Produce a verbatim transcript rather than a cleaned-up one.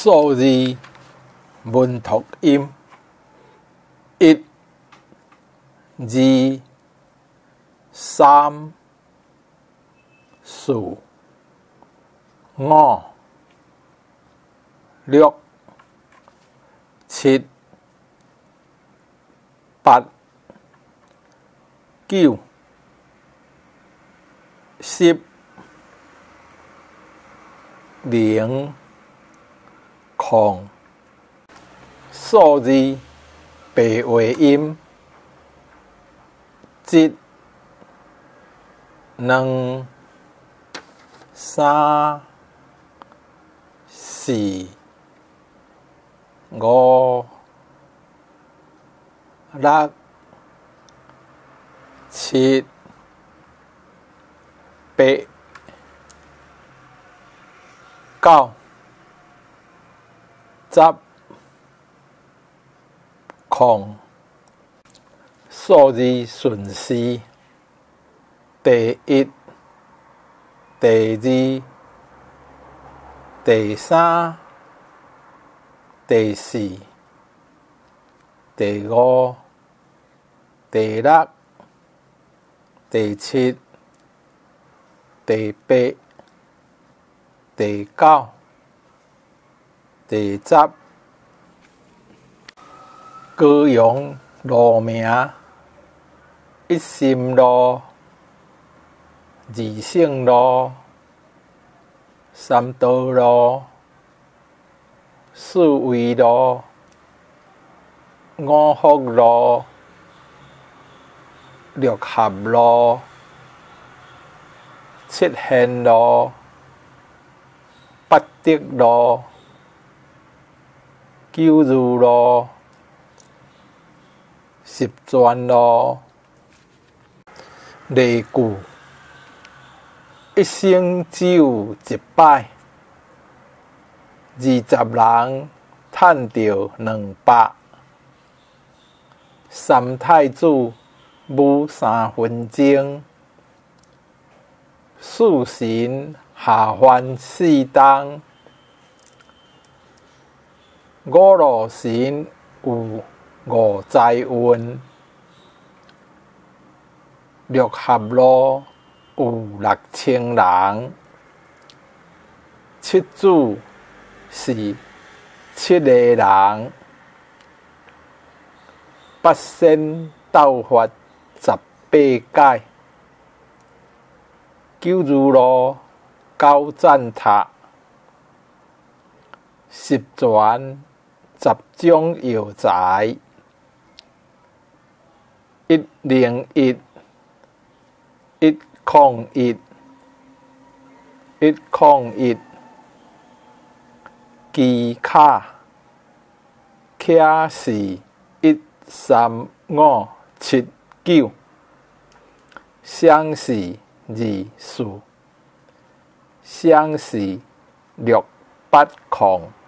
数字文读音：一、二、三、四、五、六、七、八、九、十、零、空。数字白话音：一、两、三、四、五、六、七、八、九、十、空。数字顺序：第一、第二、第三、第四、第五、第六、第七、第八、第九、第十。高阳路名：一心路、二圣路、三道路、四维路、五福路、六合路、七贤路、八德路、九如路、十全路。例句：一生只有一摆，二十人赚到两百。三太子舞三分钟，四神下凡四冬。五路神有五财运，六合路有六千人，七子是七个人，八仙斗法十八界，九如路九赞塔，十全十种药材，一零一。一空一，一空一，机卡，卡是一三五七九，双是二四，双是六八空。